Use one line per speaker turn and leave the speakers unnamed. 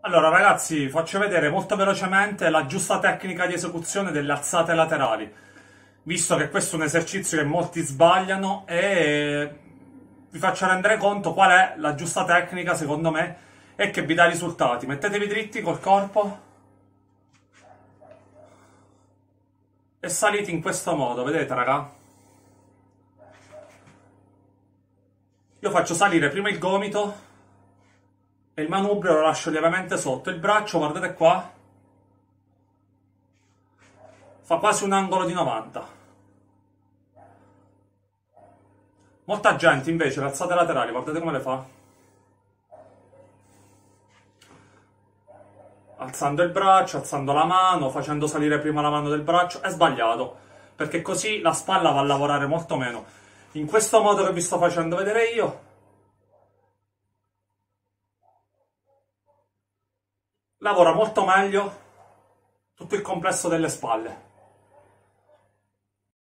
Allora ragazzi, faccio vedere molto velocemente la giusta tecnica di esecuzione delle alzate laterali, visto che questo è un esercizio che molti sbagliano e vi faccio rendere conto qual è la giusta tecnica secondo me e che vi dà risultati. Mettetevi dritti col corpo e salite in questo modo, vedete raga? Io faccio salire prima il gomito e il manubrio lo lascio lievemente sotto, il braccio, guardate qua, fa quasi un angolo di 90. Molta gente invece le alzate laterali, guardate come le fa. Alzando il braccio, alzando la mano, facendo salire prima la mano del braccio, è sbagliato, perché così la spalla va a lavorare molto meno. In questo modo che vi sto facendo vedere io, lavora molto meglio tutto il complesso delle spalle.